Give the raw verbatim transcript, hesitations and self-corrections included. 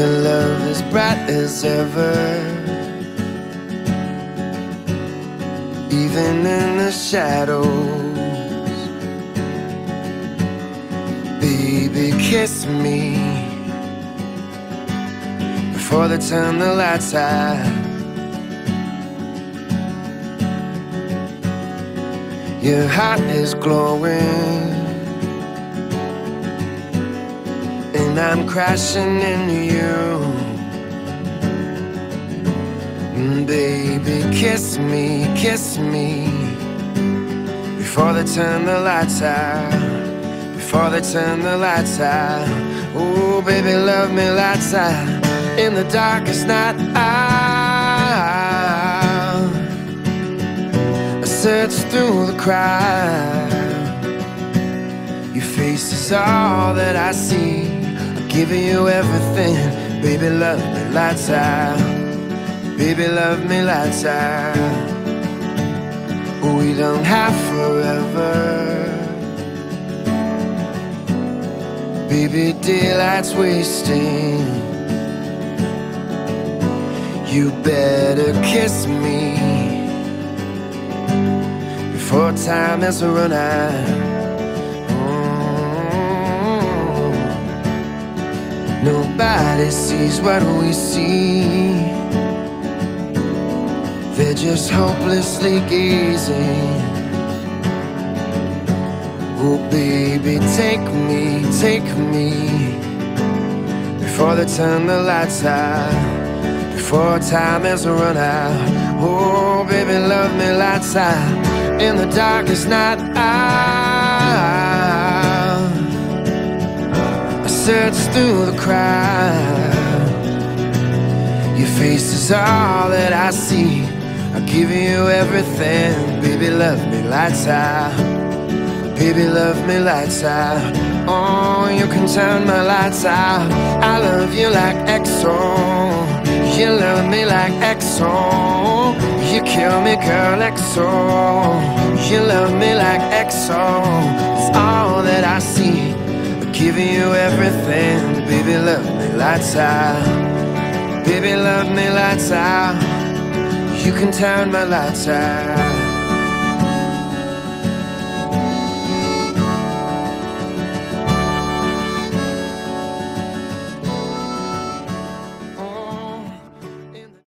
Your love is bright as ever, even in the shadows. Baby, kiss me before they turn the lights out. Your heart is glowing, and I'm crashing into you. Baby, kiss me, kiss me before they turn the lights out. Before they turn the lights out. Oh, baby, love me lights out. In the darkest night out, I search through the crowd. Your face is all that I see. I'm giving you everything. Baby, love me lights out. Baby, love me lights out. We don't have forever. Baby, daylight's wasting. You better kiss me before time has run out. Mm. Nobody sees what we see. They're just hopelessly gazing. Oh baby, take me, take me before they turn the lights out, before time has run out. Oh baby, love me lights out. In the darkest night out, I search through the crowd. Your face is all that I see. I'll give you everything. Baby, love me lights out. Baby, love me lights out. Oh, you can turn my lights out. I love you like X O. You love me like X O. You kill me, girl, X O. You love me like X O. It's all that I see. I'm giving you everything. Baby, love me lights out. Baby, love me lights out. You can turn my lights out.